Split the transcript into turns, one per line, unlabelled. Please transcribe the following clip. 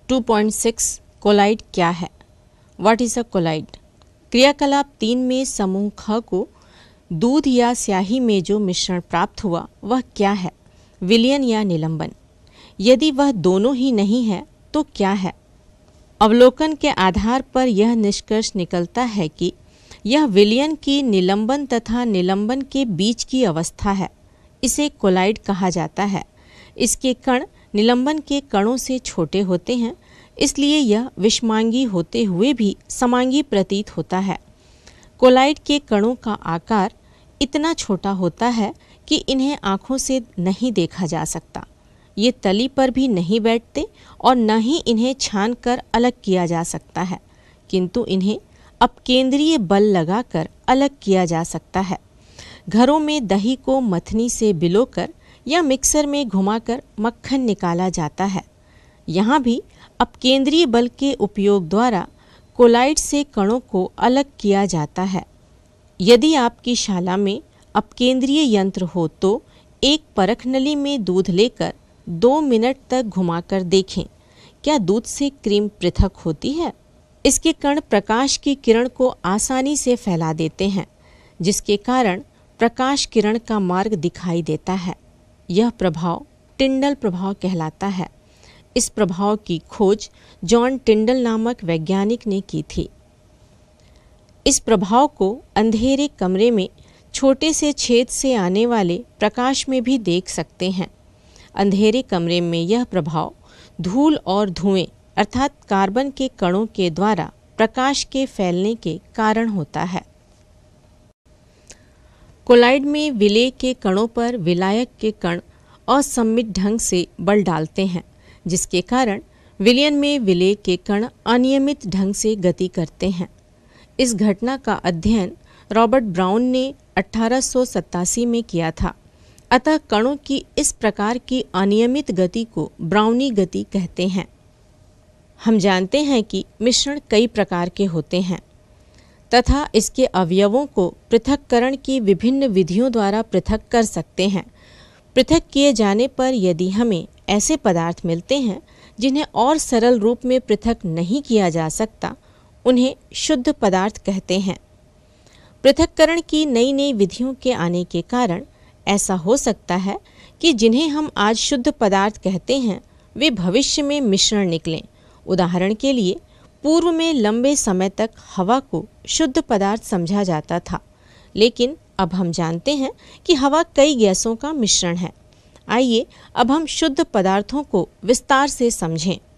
2.6 colloid क्या है? What is a colloid? क्रियाकलाप 3 में समूह ख को दूध या स्याही में जो मिश्रण प्राप्त हुआ वह क्या है? विलयन या निलंबन? यदि वह दोनों ही नहीं है तो क्या है? अवलोकन के आधार पर यह निष्कर्ष निकलता है कि यह विलयन की निलंबन तथा निलंबन के बीच की अवस्था है। इसे कोलाइड कहा जाता है। इसके कण निलंबन के कणों से छोटे होते हैं, इसलिए यह विषमांगी होते हुए भी समांगी प्रतीत होता है। कोलाइड के कणों का आकार इतना छोटा होता है कि इन्हें आँखों से नहीं देखा जा सकता। ये तली पर भी नहीं बैठते और न ही इन्हें छान कर अलग किया जा सकता है, किंतु इन्हें अपकेंद्रीय बल लगाकर अलग किया जा सकता है। घरों में दही को मथनी से बिलोकर या मिक्सर में घुमाकर मक्खन निकाला जाता है। यहाँ भी अपकेंद्रीय बल के उपयोग द्वारा कोलाइड से कणों को अलग किया जाता है। यदि आपकी शाला में अपकेंद्रीय यंत्र हो तो एक परख नली में दूध लेकर 2 मिनट तक घुमाकर देखें, क्या दूध से क्रीम पृथक होती है? इसके कण प्रकाश की किरण को आसानी से फैला देते हैं, जिसके कारण प्रकाश किरण का मार्ग दिखाई देता है। यह प्रभाव टिंडल प्रभाव कहलाता है। इस प्रभाव की खोज जॉन टिंडल नामक वैज्ञानिक ने की थी। इस प्रभाव को अंधेरे कमरे में छोटे से छेद से आने वाले प्रकाश में भी देख सकते हैं। अंधेरे कमरे में यह प्रभाव धूल और धुएं अर्थात कार्बन के कणों के द्वारा प्रकाश के फैलने के कारण होता है। कोलाइड में विलेय के कणों पर विलायक के कण असममित ढंग से बल डालते हैं, जिसके कारण विलयन में विलेय के कण अनियमित ढंग से गति करते हैं। इस घटना का अध्ययन रॉबर्ट ब्राउन ने 1887 में किया था। अतः कणों की इस प्रकार की अनियमित गति को ब्राउनी गति कहते हैं। हम जानते हैं कि मिश्रण कई प्रकार के होते हैं तथा इसके अवयवों को पृथक्करण की विभिन्न विधियों द्वारा पृथक कर सकते हैं। पृथक किए जाने पर यदि हमें ऐसे पदार्थ मिलते हैं जिन्हें और सरल रूप में पृथक नहीं किया जा सकता, उन्हें शुद्ध पदार्थ कहते हैं। पृथक्करण की नई नई विधियों के आने के कारण ऐसा हो सकता है कि जिन्हें हम आज शुद्ध पदार्थ कहते हैं वे भविष्य में मिश्रण निकलें। उदाहरण के लिए पूर्व में लंबे समय तक हवा को शुद्ध पदार्थ समझा जाता था, लेकिन अब हम जानते हैं कि हवा कई गैसों का मिश्रण है। आइए अब हम शुद्ध पदार्थों को विस्तार से समझें।